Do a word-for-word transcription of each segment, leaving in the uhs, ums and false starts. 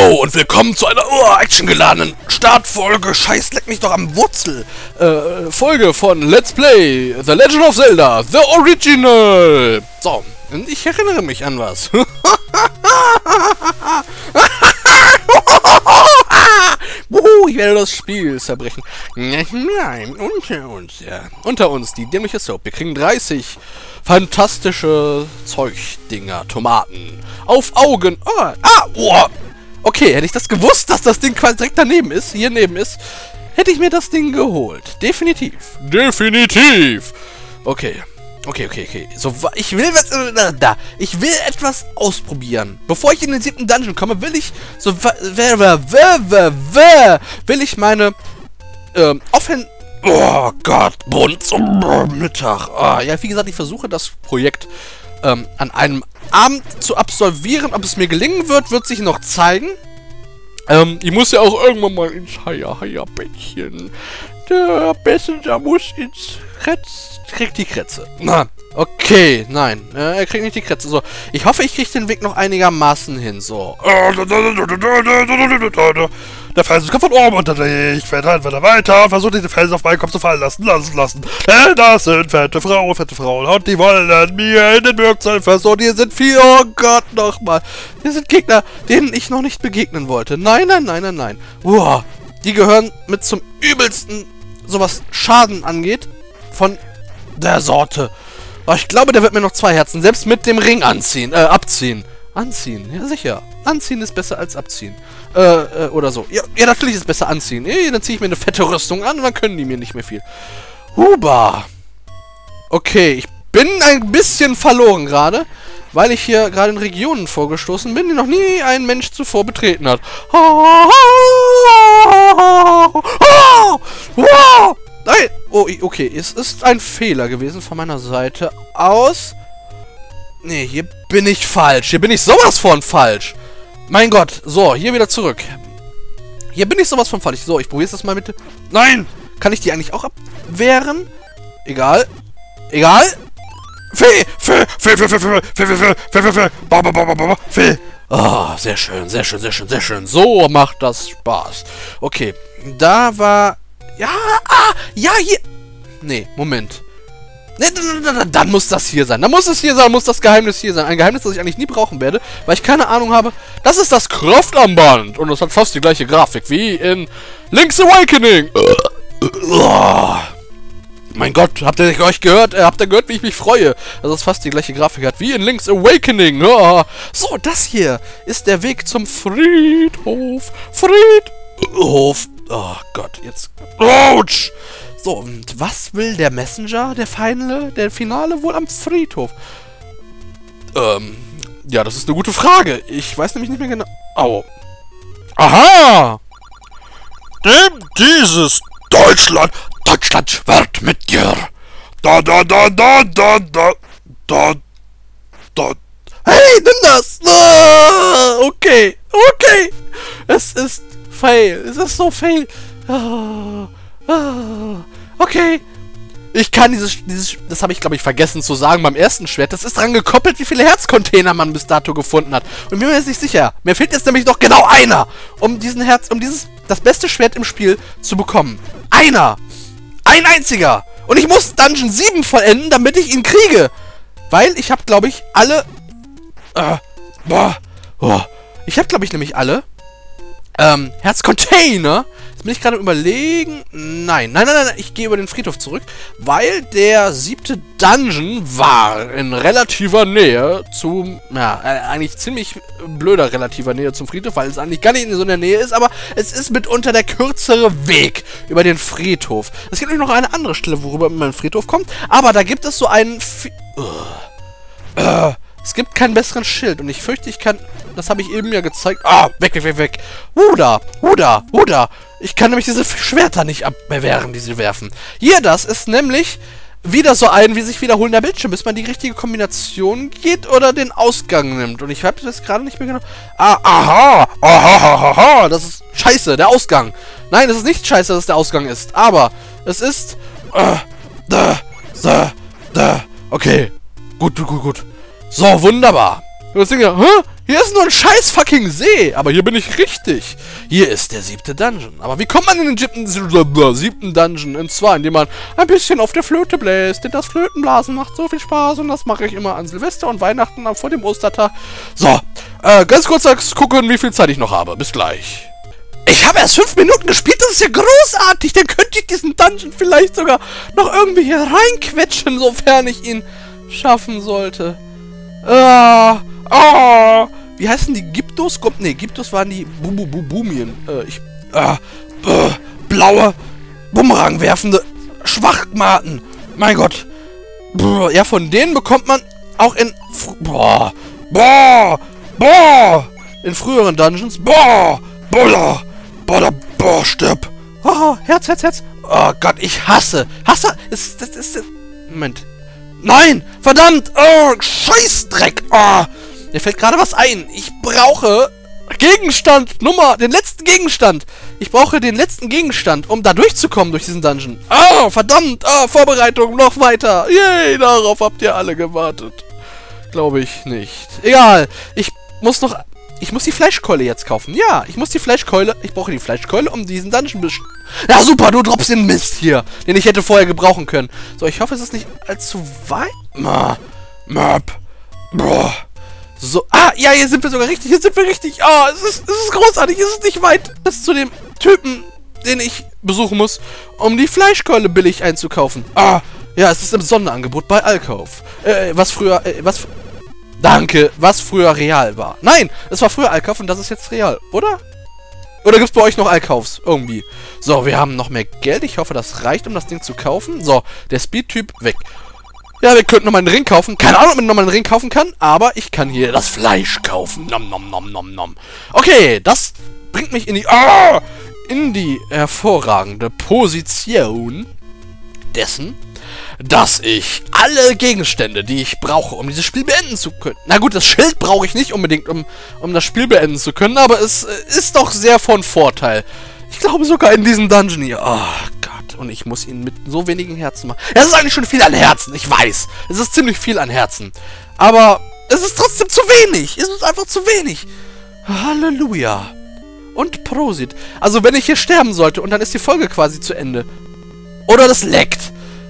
Hallo und willkommen zu einer oh, actiongeladenen Startfolge, scheiß leck mich doch am Wurzel, äh, Folge von Let's Play The Legend of Zelda, The Original. So, und ich erinnere mich an was. Wuhu, ich werde das Spiel zerbrechen. Nein, unter uns, ja. Unter uns, die dämliche Soap. Wir kriegen dreißig fantastische Zeugdinger, Tomaten. Auf Augen. Oh, ah, oh. Okay, hätte ich das gewusst, dass das Ding quasi direkt daneben ist, hier neben ist, hätte ich mir das Ding geholt. Definitiv. Definitiv. Okay. Okay, okay, okay. So, ich will was, äh, da. Ich will etwas ausprobieren. Bevor ich in den siebten Dungeon komme, will ich so, will ich meine, ähm, Offen... Oh Gott, Bund zum Mittag. Oh, ja, wie gesagt, ich versuche das Projekt ähm, an einem Abend zu absolvieren. Ob es mir gelingen wird, wird sich noch zeigen. Ähm, ich muss ja auch irgendwann mal ins Haier-Haier-Bettchen. Der Messenger muss ins Kretz... Kriegt die Kretze. Na, okay, nein. Äh, er kriegt nicht die Kretze. So, ich hoffe, ich kriege den Weg noch einigermaßen hin. So. Der Felsen kommt von oben unter dich. Fährt halt weiter weiter. Versucht den Felsen auf meinen Kopf zu fallen lassen. Lassen, lassen. Denn das sind fette Frauen, fette Frauen. Und die wollen mir in den Mürkzahn versuchen. Hier sind vier. Oh Gott, nochmal. Hier sind Gegner, denen ich noch nicht begegnen wollte. Nein, nein, nein, nein, nein. Uah. Die gehören mit zum übelsten, so was Schaden angeht, von der Sorte. Aber ich glaube, der wird mir noch zwei Herzen selbst mit dem Ring anziehen, äh, abziehen. Anziehen, ja sicher. Anziehen ist besser als abziehen. Äh, äh, oder so. Ja, ja natürlich ist es besser anziehen. Ja, dann ziehe ich mir eine fette Rüstung an und dann können die mir nicht mehr viel. Huba. Okay, ich bin ein bisschen verloren gerade, weil ich hier gerade in Regionen vorgestoßen bin, die noch nie ein Mensch zuvor betreten hat. Wow! Nein! Oh, okay, es ist ein Fehler gewesen von meiner Seite aus. Nee, hier bin ich falsch. Hier bin ich sowas von falsch. Mein Gott. So, hier wieder zurück. Hier bin ich sowas von falsch. So, ich probiere das mal mit... Nein! Kann ich die eigentlich auch abwehren? Egal. Egal. Fee! Fee! Fee! Fee! Fee! Fee! Fee! Fee! Fee! Fee! Fee! Ba, ba, ba, ba, ba, Fee! Oh, sehr schön, sehr schön, sehr schön, sehr schön. So macht das Spaß. Okay, da war... Ja, ah, ja, hier. Nee, Moment. Nee, dann, dann muss das hier sein. Dann muss es hier sein, muss das Geheimnis hier sein. Ein Geheimnis, das ich eigentlich nie brauchen werde, weil ich keine Ahnung habe. Das ist das Kraftarmband. Und es hat fast die gleiche Grafik wie in Link's Awakening. Oh. Mein Gott, habt ihr euch gehört? Äh, habt ihr gehört, wie ich mich freue? Dass es fast die gleiche Grafik hat wie in Link's Awakening. Oh. So, das hier ist der Weg zum Friedhof. Friedhof. Oh Gott, jetzt... Autsch! So, und was will der Messenger, der Feinde, der Finale wohl am Friedhof? Ähm, ja, das ist eine gute Frage. Ich weiß nämlich nicht mehr genau... Au. Aha! Dem dieses Deutschland... Deutschland schwört mit dir! Da, da, da, da, da, da, da, da... Hey, nimm das! Ah, okay, okay! Es ist... Fail. Es ist so fail. Oh, oh, okay. Ich kann dieses, dieses, das habe ich glaube ich vergessen zu sagen beim ersten Schwert. Das ist dran gekoppelt, wie viele Herzcontainer man bis dato gefunden hat. Und ich bin mir jetzt nicht sicher. Mir fehlt jetzt nämlich noch genau einer, um diesen Herz, um dieses, das beste Schwert im Spiel zu bekommen. Einer. Ein einziger. Und ich muss Dungeon sieben vollenden, damit ich ihn kriege. Weil ich habe glaube ich alle, äh, boah, oh, ich habe glaube ich nämlich alle, Ähm, Herzcontainer. Jetzt bin ich gerade überlegen. Nein, nein, nein, nein, ich gehe über den Friedhof zurück, weil der siebte Dungeon war in relativer Nähe zum, ja, eigentlich ziemlich blöder relativer Nähe zum Friedhof, weil es eigentlich gar nicht in so einer Nähe ist, aber es ist mitunter der kürzere Weg über den Friedhof. Es gibt nämlich noch eine andere Stelle, worüber man in den Friedhof kommt, aber da gibt es so einen... F uh, uh, Es gibt keinen besseren Schild und ich fürchte, ich kann... Das habe ich eben ja gezeigt. Ah, weg, weg, weg, weg. Huda, Huda, Huda. Ich kann nämlich diese Schwerter nicht abwehren, die sie werfen. Hier, das ist nämlich wieder so ein, wie sich wiederholender Bildschirm, bis man die richtige Kombination geht oder den Ausgang nimmt. Und ich habe das gerade nicht mehr genau... Ah, aha, aha, aha, aha. Das ist scheiße, der Ausgang. Nein, es ist nicht scheiße, dass es der Ausgang ist. Aber es ist... Äh, da, da, da. Okay. Gut, gut, gut, gut. So, wunderbar. Das Ding ja, hä? Hier ist nur ein scheiß fucking See. Aber hier bin ich richtig. Hier ist der siebte Dungeon. Aber wie kommt man in den siebten, siebten Dungeon? Und zwar, indem man ein bisschen auf der Flöte bläst. Denn das Flötenblasen macht so viel Spaß. Und das mache ich immer an Silvester und Weihnachten vor dem Ostertag. So, äh, ganz kurz gucken, wie viel Zeit ich noch habe. Bis gleich. Ich habe erst fünf Minuten gespielt, das ist ja großartig. Dann könnte ich diesen Dungeon vielleicht sogar noch irgendwie hier reinquetschen, sofern ich ihn schaffen sollte. Ah, ah. Wie heißen die? Gyptos? Ne, Gyptos waren die Bumien. Äh, ich, äh, äh, blaue, Bumerang werfende Schwachmaten. Mein Gott. Brr, ja, von denen bekommt man auch in... Boah, boah, boah. In früheren Dungeons. Boah, boah. Boah, boah, stirb. Oh, Herz, Herz, Herz. Oh Gott, ich hasse. Hasse. Ist, das ist, ist, Moment. Nein, verdammt. Oh, Scheißdreck. Oh, mir fällt gerade was ein. Ich brauche Gegenstand. Nummer, den letzten Gegenstand. Ich brauche den letzten Gegenstand, um da durchzukommen durch diesen Dungeon. Oh, verdammt. Oh, Vorbereitung, noch weiter. Yay, darauf habt ihr alle gewartet. Glaube ich nicht. Egal. Ich muss noch... Ich muss die Fleischkeule jetzt kaufen. Ja, ich muss die Fleischkeule... Ich brauche die Fleischkeule, um diesen Dungeon... Ja, super, du droppst den Mist hier, den ich hätte vorher gebrauchen können. So, ich hoffe, es ist nicht allzu weit... Map. Boah. So, ah, ja, hier sind wir sogar richtig. Hier sind wir richtig. Ah, es ist, es ist großartig. Es ist nicht weit. Das ist zu dem Typen, den ich besuchen muss, um die Fleischkeule billig einzukaufen. Ah, ja, es ist im Sonderangebot bei Alkauf. Äh, was früher... Äh, was... Danke, was früher real war. Nein, es war früher Alkauf und das ist jetzt real, oder? Oder gibt es bei euch noch Alkaufs? Irgendwie. So, wir haben noch mehr Geld. Ich hoffe, das reicht, um das Ding zu kaufen. So, der Speed-Typ weg. Ja, wir könnten nochmal einen Ring kaufen. Keine Ahnung, ob man nochmal einen Ring kaufen kann, aber ich kann hier das Fleisch kaufen. Nom, nom, nom, nom, nom. Okay, das bringt mich in die... Ah, in die hervorragende Position dessen, dass ich alle Gegenstände, die ich brauche, um dieses Spiel beenden zu können... Na gut, das Schild brauche ich nicht unbedingt, um, um das Spiel beenden zu können, aber es äh, ist doch sehr von Vorteil. Ich glaube sogar in diesem Dungeon hier. Oh Gott, und ich muss ihn mit so wenigen Herzen machen. Es ist eigentlich schon viel an Herzen, ich weiß. Es ist ziemlich viel an Herzen. Aber es ist trotzdem zu wenig. Es ist einfach zu wenig. Halleluja. Und Prosit. Also wenn ich hier sterben sollte und dann ist die Folge quasi zu Ende. Oder das leckt.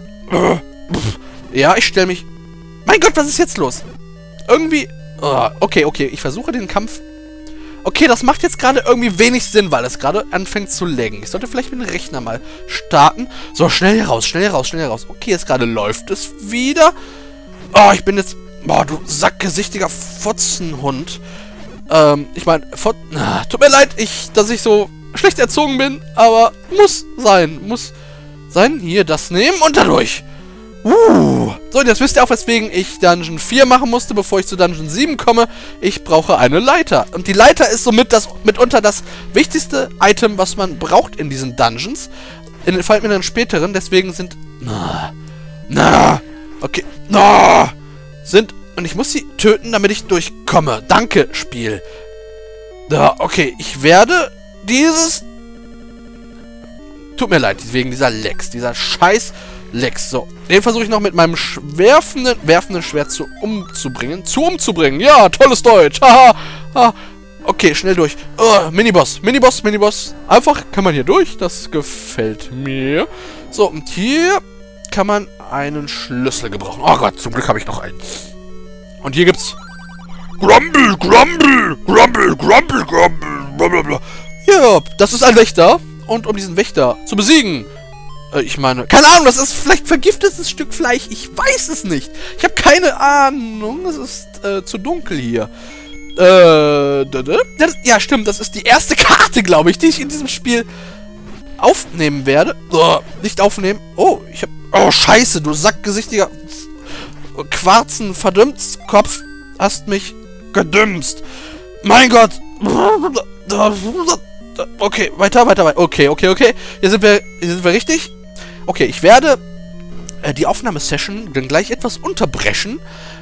Ja, ich stelle mich... Mein Gott, was ist jetzt los? Irgendwie... Oh, okay, okay, ich versuche den Kampf... Okay, das macht jetzt gerade irgendwie wenig Sinn, weil es gerade anfängt zu laggen. Ich sollte vielleicht mit dem Rechner mal starten. So, schnell hier raus, schnell hier raus, schnell hier raus. Okay, jetzt gerade läuft es wieder. Oh, ich bin jetzt... Boah, du sackgesichtiger Fotzenhund. Ähm, ich meine, Fot... Ah, tut mir leid, ich, dass ich so schlecht erzogen bin, aber muss sein, muss... sein. Hier, das nehmen und dadurch. Uh. So, und jetzt wisst ihr auch, weswegen ich Dungeon vier machen musste, bevor ich zu Dungeon sieben komme. Ich brauche eine Leiter. Und die Leiter ist somit das, mitunter das wichtigste Item, was man braucht in diesen Dungeons. In, vor allem in den späteren, deswegen sind... Na. Na. Okay. Na. Sind... Und ich muss sie töten, damit ich durchkomme. Danke, Spiel. Da, okay. Ich werde dieses... Tut mir leid, wegen dieser Lex, dieser scheiß Lex. So, den versuche ich noch mit meinem werfenden, werfenden Schwert zu umzubringen. Zu umzubringen, ja, tolles Deutsch. Haha. Ha. Okay, schnell durch. Oh, Miniboss, Miniboss, Miniboss. Einfach kann man hier durch, das gefällt mir. So, und hier kann man einen Schlüssel gebrauchen. Oh Gott, zum Glück habe ich noch einen. Und hier gibt's... Grumble, Grumble, Grumble, Grumble, Grumble, blablabla. Ja, das ist ein Wächter. Und um diesen Wächter zu besiegen, äh, ich meine, keine Ahnung, das ist vielleicht vergiftetes Stück Fleisch, ich weiß es nicht. Ich habe keine Ahnung, es ist äh, zu dunkel hier. Äh, das, ja stimmt, das ist die erste Karte, glaube ich, die ich in diesem Spiel aufnehmen werde. Oh, nicht aufnehmen. Oh, ich hab, oh scheiße, du sackgesichtiger Quarzen Verdümmtskopf, hast mich gedümmst. Mein Gott. Okay, weiter, weiter, weiter. Okay, okay, okay. Hier sind wir, hier sind wir richtig. Okay, ich werde äh, die Aufnahmesession dann gleich etwas unterbrechen.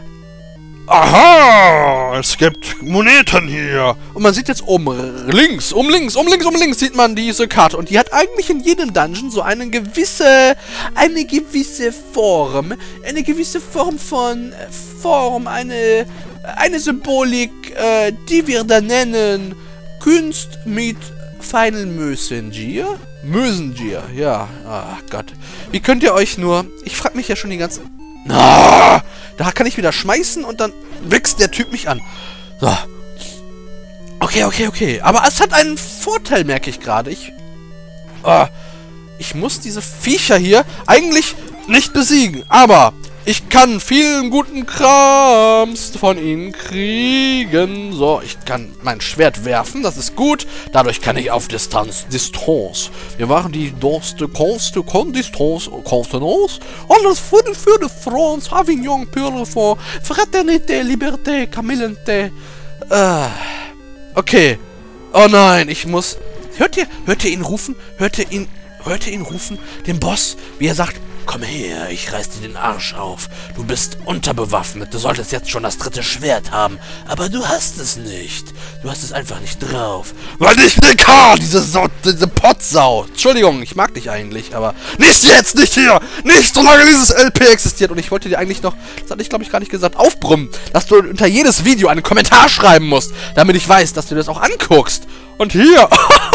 Aha, es gibt Moneten hier. Und man sieht jetzt oben links, um links, um links, um links sieht man diese Karte. Und die hat eigentlich in jedem Dungeon so eine gewisse, eine gewisse Form. Eine gewisse Form von Form, eine... Eine Symbolik, äh, die wir da nennen Kunst mit Final Messenger? Messenger, ja. Ach Gott. Wie könnt ihr euch nur... Ich frag mich ja schon die ganze... Ah, da kann ich wieder schmeißen und dann wächst der Typ mich an. So. Okay, okay, okay. Aber es hat einen Vorteil, merke ich gerade. Ich... Ah, ich muss diese Viecher hier eigentlich nicht besiegen. Aber ich kann vielen guten Krams von ihnen kriegen. So, ich kann mein Schwert werfen. Das ist gut. Dadurch kann ich auf Distanz... Distanz. Wir machen die Dorste Conste con Distanz Contenance. Alles für die, für die France. Avignon, Purefond. Fraternité, Liberté, Camillente. Äh... Okay. Oh nein, ich muss... Hört ihr, hört ihr ihn rufen? Hört ihr ihn, hört ihr ihn rufen? Den Boss, wie er sagt, komm her, ich reiß dir den Arsch auf. Du bist unterbewaffnet, du solltest jetzt schon das dritte Schwert haben. Aber du hast es nicht. Du hast es einfach nicht drauf. Weil ich eine K, diese Sau, diese Potsau. Entschuldigung, ich mag dich eigentlich, aber... Nicht jetzt, nicht hier! Nicht, solange dieses L P existiert. Und ich wollte dir eigentlich noch, das hatte ich glaube ich gar nicht gesagt, aufbrummen, dass du unter jedes Video einen Kommentar schreiben musst, damit ich weiß, dass du das auch anguckst. Und hier,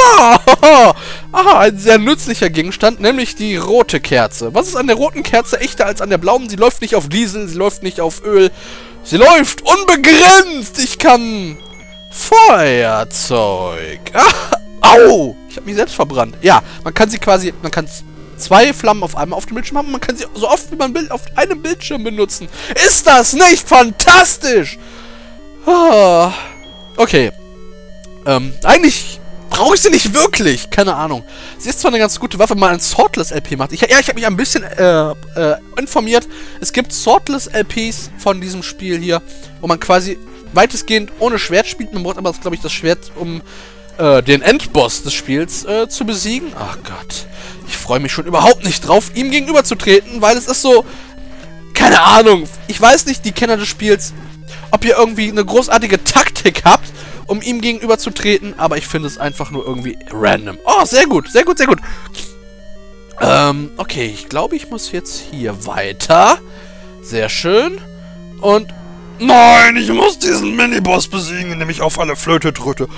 aha, ein sehr nützlicher Gegenstand, nämlich die rote Kerze. Was ist an der roten Kerze echter als an der blauen? Sie läuft nicht auf Diesel, sie läuft nicht auf Öl. Sie läuft unbegrenzt. Ich kann Feuerzeug. Ah, au, ich habe mich selbst verbrannt. Ja, man kann sie quasi, man kann zwei Flammen auf einmal auf dem Bildschirm haben. Man kann sie so oft wie man will auf einem Bildschirm benutzen. Ist das nicht fantastisch? Ah, okay. Ähm, eigentlich brauche ich sie nicht wirklich. Keine Ahnung. Sie ist zwar eine ganz gute Waffe, wenn man ein Swordless-L P macht. Ich, ja, ich habe mich ein bisschen äh, äh, informiert. Es gibt Swordless-L Ps von diesem Spiel hier, wo man quasi weitestgehend ohne Schwert spielt. Man braucht aber, glaube ich, das Schwert, um äh, den Endboss des Spiels äh, zu besiegen. Ach Gott. Ich freue mich schon überhaupt nicht drauf, ihm gegenüberzutreten, weil es ist so... Keine Ahnung. Ich weiß nicht, die Kenner des Spiels, ob ihr irgendwie eine großartige Taktik habt, um ihm gegenüberzutreten, aber ich finde es einfach nur irgendwie random. Oh, sehr gut, sehr gut, sehr gut. Ähm, okay, ich glaube, ich muss jetzt hier weiter. Sehr schön. Und... Nein, ich muss diesen Miniboss besiegen, indem ich auf alle Flöte drücke.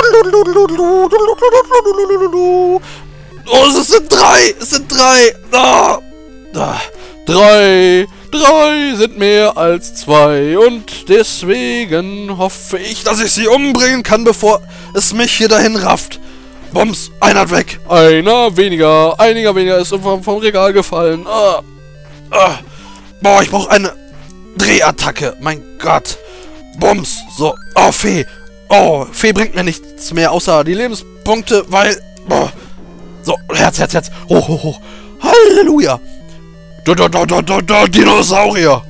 Oh, es sind drei, es sind drei. Ah, ah, drei... Drei sind mehr als zwei und deswegen hoffe ich, dass ich sie umbringen kann, bevor es mich hier dahin rafft. Bums, einer weg. Einer weniger, einiger weniger ist vom, vom Regal gefallen. Ah, ah. Boah, ich brauche eine Drehattacke. Mein Gott. Bums. So. Oh, Fee. Oh, Fee bringt mir nichts mehr, außer die Lebenspunkte, weil... Boah. So, Herz, Herz, Herz. Hoch, hoch, hoch. Halleluja. Da, da, da, da, da, da, Dinosaurier.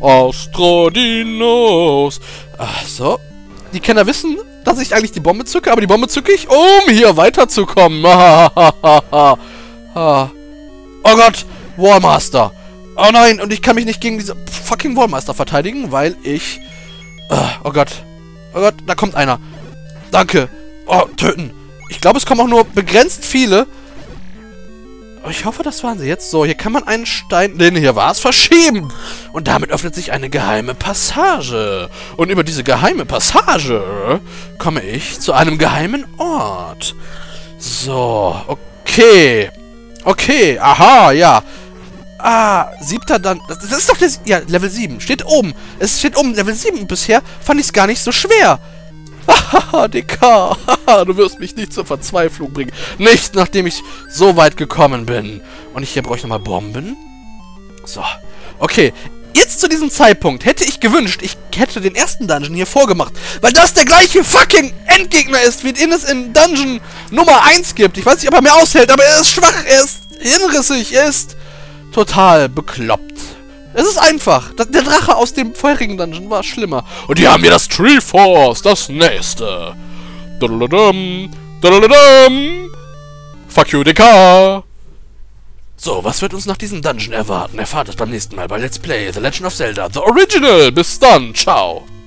Astrodinos. Ach so. Die Kenner wissen, dass ich eigentlich die Bombe zücke, aber die Bombe zücke ich, um hier weiterzukommen. Oh Gott. Wallmaster. Oh nein, und ich kann mich nicht gegen diese fucking Wallmaster verteidigen, weil ich... Oh Gott. Oh Gott, da kommt einer. Danke. Oh, töten. Ich glaube, es kommen auch nur begrenzt viele. Ich hoffe, das waren sie jetzt. So, hier kann man einen Stein... Den hier war es, verschieben. Und damit öffnet sich eine geheime Passage. Und über diese geheime Passage komme ich zu einem geheimen Ort. So, okay. Okay, aha, ja. Ah, siebter dann... Das ist doch das... Ja, Level sieben. Steht oben. Es steht oben Level sieben. Und bisher fand ich es gar nicht so schwer. Haha, D K. Haha, du wirst mich nicht zur Verzweiflung bringen. Nicht, nachdem ich so weit gekommen bin. Und ich hier brauche ich nochmal Bomben. So. Okay. Jetzt zu diesem Zeitpunkt hätte ich gewünscht, ich hätte den ersten Dungeon hier vorgemacht. Weil das der gleiche fucking Endgegner ist, wie den es in Dungeon Nummer eins gibt. Ich weiß nicht, ob er mir aushält, aber er ist schwach, er ist hinrissig, er ist total bekloppt. Es ist einfach. Der Drache aus dem vorherigen Dungeon war schlimmer. Und hier haben wir das Triforce, das nächste. Dadadadam, dadadadam. Fuck you, D K. So, was wird uns nach diesem Dungeon erwarten? Erfahrt es beim nächsten Mal bei Let's Play The Legend of Zelda, The Original. Bis dann, ciao.